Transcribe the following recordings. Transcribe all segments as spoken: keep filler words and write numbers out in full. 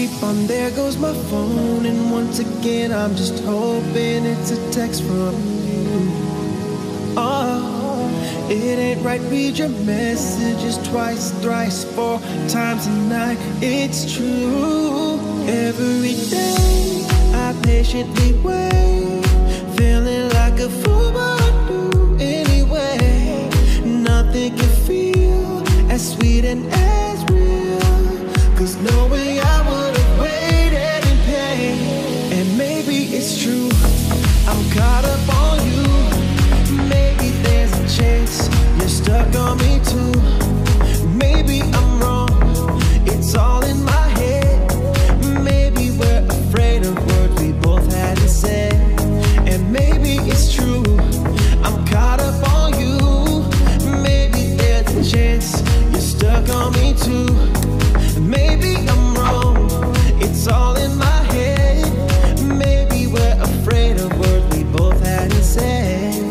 beep on, there goes my phone. And once again I'm just hoping it's a text from you. Oh, it ain't right, read your messages twice, thrice, four times a night. It's true. Every day I patiently wait, feeling like a fool, but I do anyway. Nothing can feel as sweet and as real, 'cause knowing I would've waited in pain. And maybe it's true, I'm caught up on you. Maybe there's a chance you're stuck on me too. Maybe I'm wrong, it's all in my head. Maybe we're afraid of words we both had to say. And maybe it's true, I'm caught up on you. Maybe there's a chance you're stuck on me too. Maybe I'm wrong, it's all in my head. Maybe we're afraid of words we both had to say.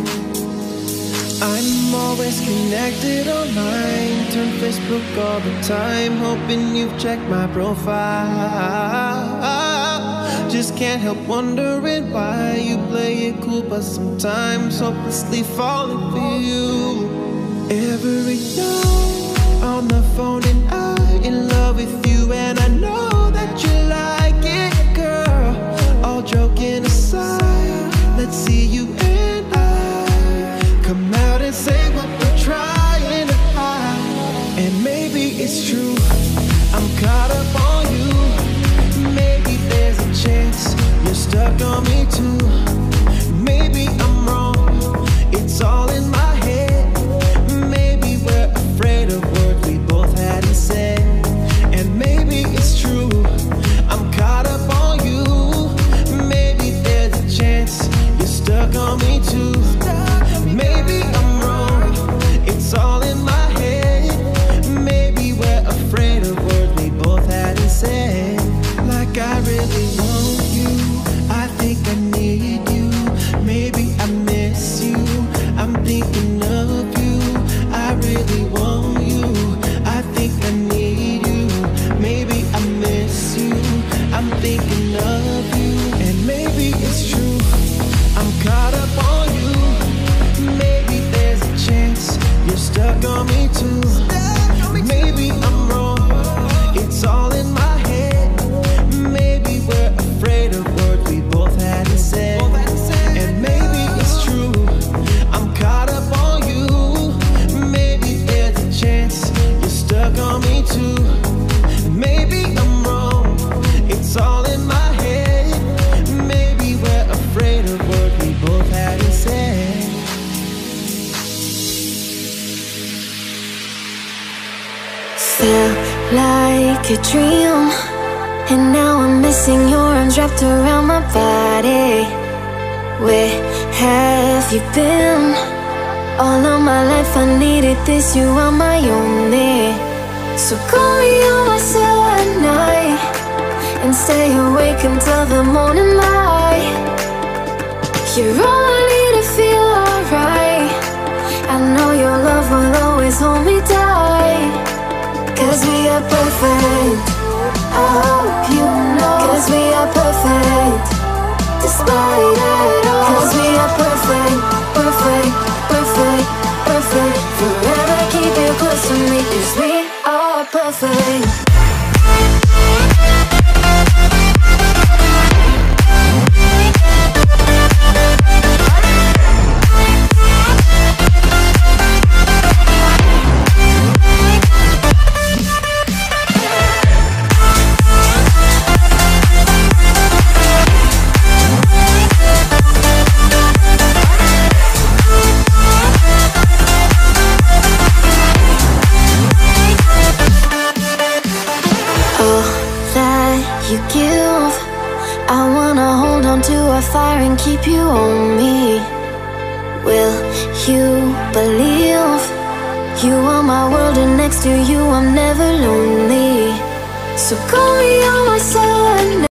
I'm always connected online, turn Facebook all the time, hoping you've checked my profile. Just can't help wondering why you play it cool, but sometimes hopelessly falling for you. Every night on the phone and I'm in love with you, and I know that you like it, girl. All joking aside, let's see you and I come out and say what we're trying to hide. And maybe it's true, I'm caught up on you. Maybe there's a chance you're stuck on me too. Maybe I'm wrong, it's all in my head. Maybe we're afraid of words we both had to say. And maybe it's true, I'm caught up on you. Maybe there's a chance you're stuck on me too. Maybe I'm wrong, it's all in my head. Maybe we're afraid of words we both had to say. Like I really want you, I think I need you. Maybe I miss you, I'm thinking of you. I really want you, I think I need you. Maybe I miss you, I'm thinking of you. And maybe it's true, I'm caught up on you. Maybe there's a chance you're stuck on me too. Maybe I'm wrong, it's all in my head. Maybe we're afraid of words we both had to say. And maybe it's true, I'm caught up on you. Maybe there's a chance you're stuck on me too. Maybe I'm wrong, it's all in my head. Maybe we're afraid of words we both had to say. Felt like a dream, and now I'm missing your arms wrapped around my body. Where have you been? All of my life I needed this, you are my only. So call me on my cell at night and stay awake until the morning light. You're all I need to feel alright. I know your love will always hold me tight. 'Cause we are perfect, I hope you know. 'Cause we are perfect, despite it all. 'Cause we are perfect, perfect, perfect, perfect. Forever keep you close to me, 'cause we are perfect. You give, I wanna hold on to our fire and keep you on me. Will you believe you are my world, and next to you I'm never lonely? So call me on my cell at night.